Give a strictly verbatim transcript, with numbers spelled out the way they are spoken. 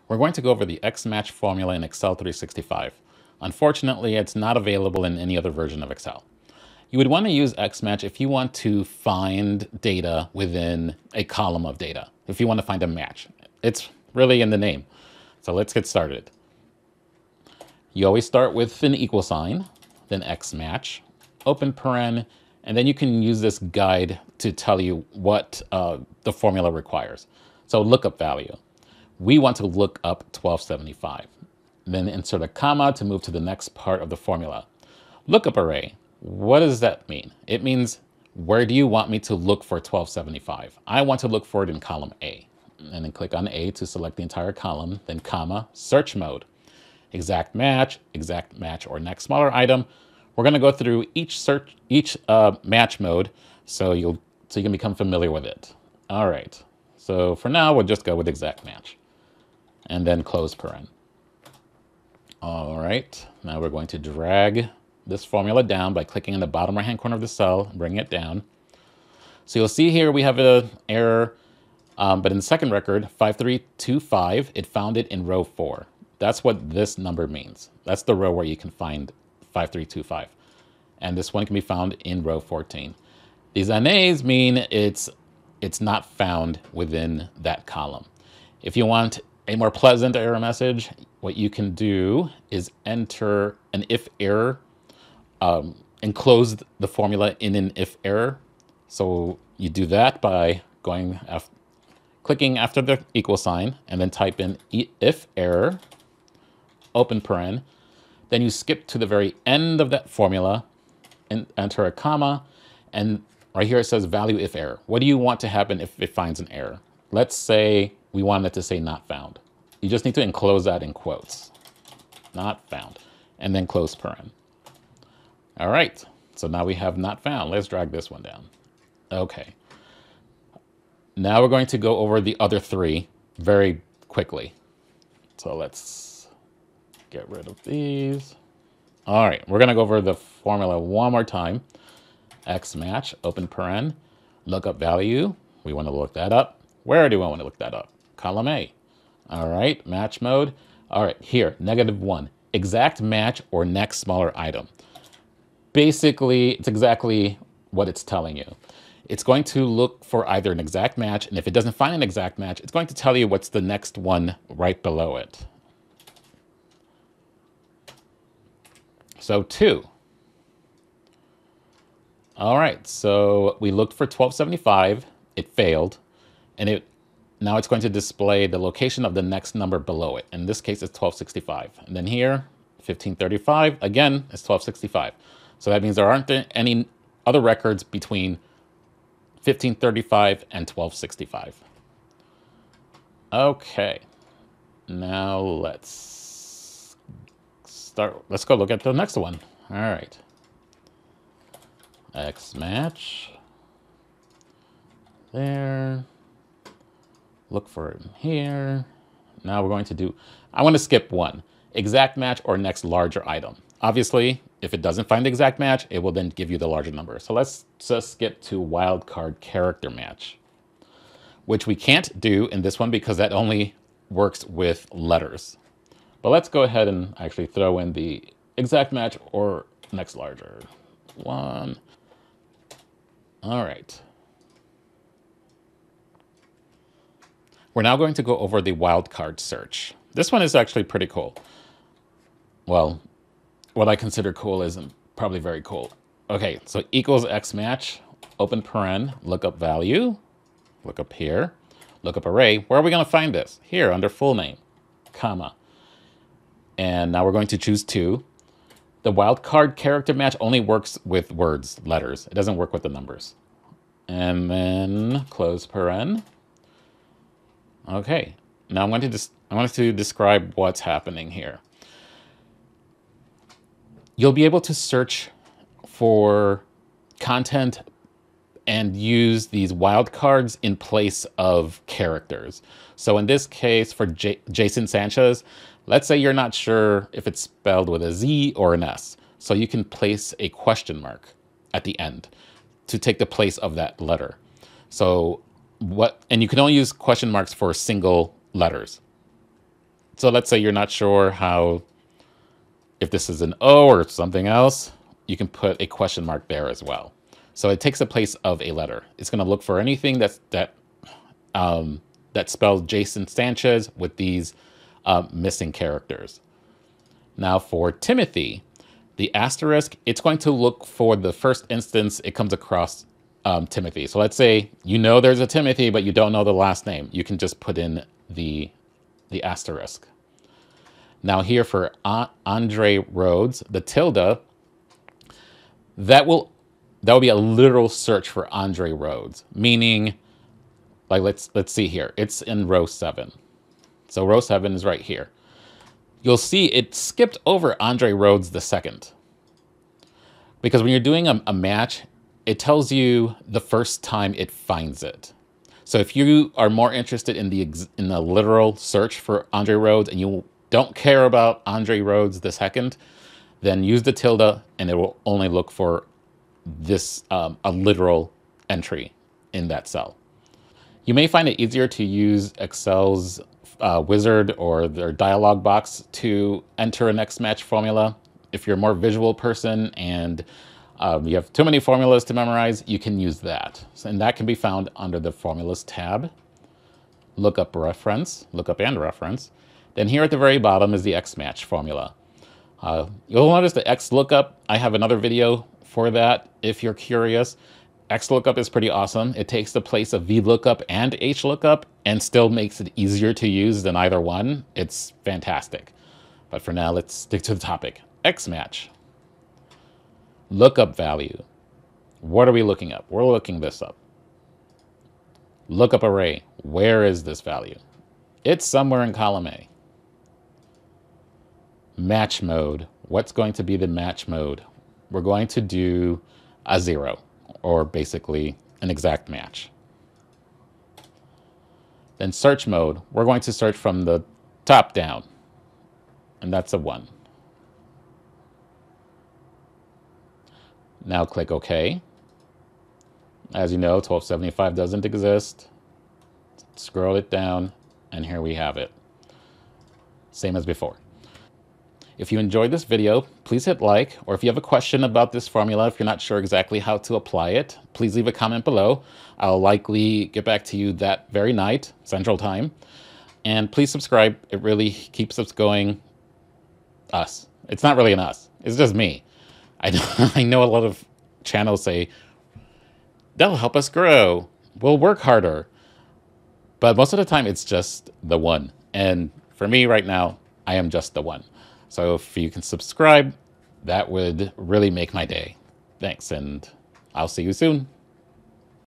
We're going to go over the X match formula in Excel three sixty-five. Unfortunately, it's not available in any other version of Excel. You would want to use X match if you want to find data within a column of data, if you want to find a match. It's really in the name. So let's get started. You always start with an equal sign, then X match, open paren, and then you can use this guide to tell you what uh, the formula requires. So lookup value. We want to look up twelve seventy-five. Then insert a comma to move to the next part of the formula. Lookup array. What does that mean? It means, where do you want me to look for twelve seventy-five? I want to look for it in column A. And then click on A to select the entire column, then comma, search mode. Exact match, exact match, or next smaller item. We're going to go through each search, each uh, match mode, so you'll so you can become familiar with it. All right. So for now, we'll just go with exact match, and then close paren. All right. Now we're going to drag this formula down by clicking in the bottom right-hand corner of the cell, and bring it down. So you'll see here we have an error, um, but in the second record, five three two five, it found it in row four. That's what this number means. That's the row where you can find five three two five. And this one can be found in row fourteen. These N As mean it's, it's not found within that column. If you want a more pleasant error message, what you can do is enter an if error, um, enclose the formula in an if error. So you do that by going after, clicking after the equal sign, and then type in if error, open paren. Then you skip to the very end of that formula and enter a comma. And right here it says value if error. What do you want to happen if it finds an error? Let's say we want it to say not found. You just need to enclose that in quotes. Not found. And then close paren. All right. So now we have not found. Let's drag this one down. Okay. Now we're going to go over the other three very quickly. So let's get rid of these. All right, we're gonna go over the formula one more time. X match, open paren, lookup value. We wanna look that up. Where do we wanna look that up? Column A. All right, match mode. All right, here, negative one. Exact match or next smaller item. Basically, it's exactly what it's telling you. It's going to look for either an exact match, and if it doesn't find an exact match, it's going to tell you what's the next one right below it. So two. All right, so we looked for twelve seventy-five, it failed, and it now it's going to display the location of the next number below it. In this case, it's twelve sixty-five. And then here, fifteen thirty-five, again, it's twelve sixty-five. So that means there aren't any other records between fifteen thirty-five and twelve sixty-five. Okay, now let's start. Let's go look at the next one. All right. X match. There. Look for it here. Now we're going to do, I want to skip one. Exact match or next larger item. Obviously, if it doesn't find the exact match, it will then give you the larger number. So let's just skip to wildcard character match, which we can't do in this one because that only works with letters. But let's go ahead and actually throw in the exact match or next larger one. All right. We're now going to go over the wildcard search. This one is actually pretty cool. Well, what I consider cool isn't probably very cool. Okay, so equals X match, open paren, lookup value, look up here, lookup array. Where are we going to find this? Here, under full name, comma. And now we're going to choose two. The wildcard character match only works with words, letters. It doesn't work with the numbers. And then close paren. Okay, now I'm going to I wanted to describe what's happening here. You'll be able to search for content and use these wildcards in place of characters. So in this case, for J Jason Sanchez, let's say you're not sure if it's spelled with a Z or an S. So you can place a question mark at the end to take the place of that letter. So what, and you can only use question marks for single letters. So let's say you're not sure how, if this is an O or something else, you can put a question mark there as well. So it takes the place of a letter. It's going to look for anything that's that um, that spells Jason Sanchez with these uh, missing characters. Now for Timothy, the asterisk, it's going to look for the first instance it comes across um, Timothy. So let's say you know there's a Timothy, but you don't know the last name. You can just put in the, the asterisk. Now here for Andre Rhodes, the tilde, that will that will be a literal search for Andre Rhodes, meaning, like let's let's see here. It's in row seven. So row seven is right here. You'll see it skipped over Andre Rhodes the second. Because when you're doing a, a match, it tells you the first time it finds it. So if you are more interested in the in the literal search for Andre Rhodes and you don't care about Andre Rhodes the second, then use the tilde and it will only look for this um, a literal entry in that cell. You may find it easier to use Excel's uh, wizard or their dialog box to enter an X match formula. If you're a more visual person and um, you have too many formulas to memorize, you can use that. So, and that can be found under the Formulas tab. Lookup reference, lookup and reference. Then here at the very bottom is the X match formula. Uh, you'll notice the X lookup. I have another video for that if you're curious. X lookup is pretty awesome. It takes the place of V lookup and H lookup and still makes it easier to use than either one. It's fantastic. But for now, let's stick to the topic. X match. Lookup value. What are we looking up? We're looking this up. Lookup array. Where is this value? It's somewhere in column A. Match mode. What's going to be the match mode? We're going to do a zero, or basically an exact match. Then search mode. We're going to search from the top down, and that's a one. Now click OK. As you know, twelve seventy-five doesn't exist. Scroll it down, and here we have it. Same as before. If you enjoyed this video, please hit like, or if you have a question about this formula, if you're not sure exactly how to apply it, please leave a comment below. I'll likely get back to you that very night, Central Time. And please subscribe. It really keeps us going. Us. It's not really an us. It's just me. I know, I know a lot of channels say, that'll help us grow. We'll work harder. But most of the time, it's just the one. And for me right now, I am just the one. So if you can subscribe, that would really make my day. Thanks, and I'll see you soon.